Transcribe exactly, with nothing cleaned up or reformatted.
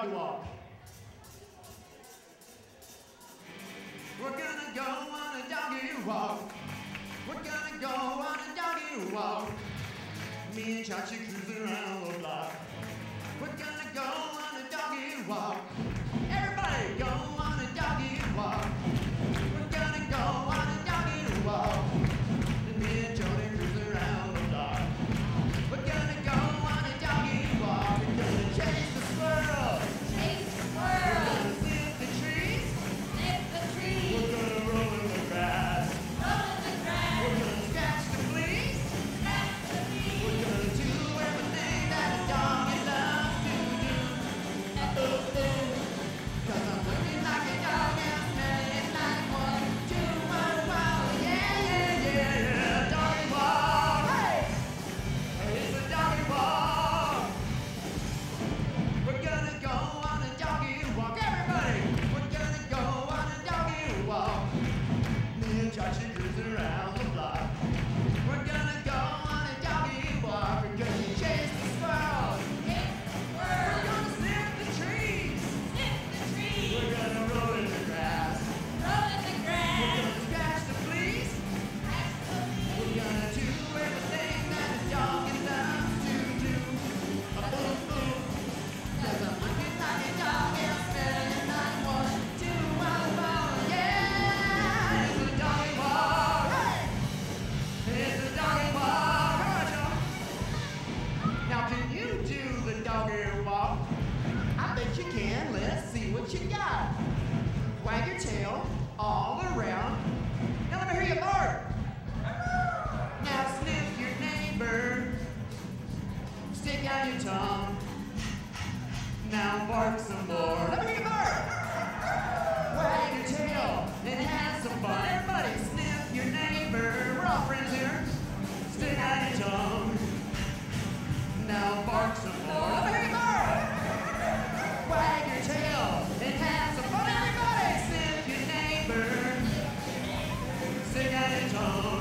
doggy walk. We're gonna go on a doggy walk. We're gonna go on a doggy walk. Me and Chachi cruising around the block. We're gonna go on a doggy walk. Everybody go on a doggy walk. We're gonna go on a doggy walk. And me and Jody cruising around the block. We're gonna go on a doggy walk. We're gonna chase the squirrel. Chase the We're squirrel. gonna sniff the trees. Sniff the trees. We're gonna roll in the grass. Roll in the grass. We're gonna scratch the fleas. Scratch the leaves. We're gonna do everything that a doggy loves to do. Uh, uh, uh. Cause I'm looking like a dog and I'm smelling like one, two, one, wow, yeah, yeah, yeah, yeah. Doggy walk, hey! It's a doggy walk. We're gonna go on a doggy walk, everybody. We're gonna go on a doggy walk. Me and Chachi cruising around the block. We're gonna go on a doggy walk. We're gonna chase the squirrel. Chase the We're squirrel. gonna sniff the trees. Sniff the trees. We're gonna roll in the grass. Roll in the We're grass. gonna scratch the fleas. Scratch the We're leaves. gonna do everything that a dog loves to do. A boom boom. Cause I'm looking like a dog and I'm smelling like one, two, one, one. Yeah, it's a doggy walk. Hey, it's a doggy walk. Come on, y'all. Now can you do the doggy walk? I bet you can. Let's see what you got. Wag your tail all around. Now let me hear you bark. Now sniff your neighbor. Stick out your tongue. Now bark some more. Let me hear you bark. Wag your tail and have some fun. Everybody sniff your neighbor. We're all friends here. Stick out your tongue. Now bark some more. Let me hear you bark. Wag your tail and have some fun. Everybody sniff your neighbor. Stick out your tongue.